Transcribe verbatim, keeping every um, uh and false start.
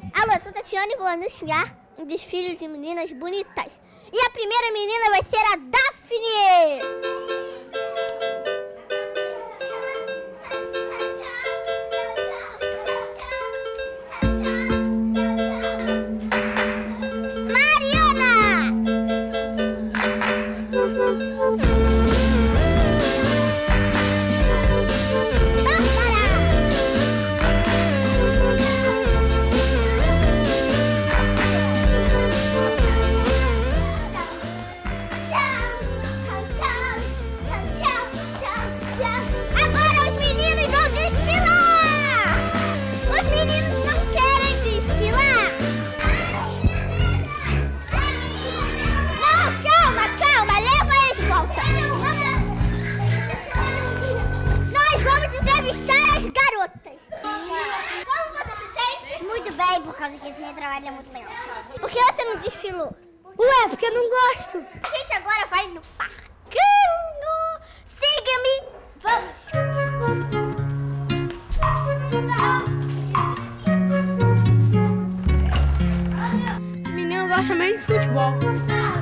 Alô, sou Tatiana e vou anunciar um desfile de meninas bonitas. E a primeira menina vai ser a Daphne! Bem, por causa que esse meu trabalho é muito legal. Por que você não desfilou? Ué, porque eu não gosto. A gente agora vai no parquinho. Siga-me. Vamos. O menino gosta mais de futebol.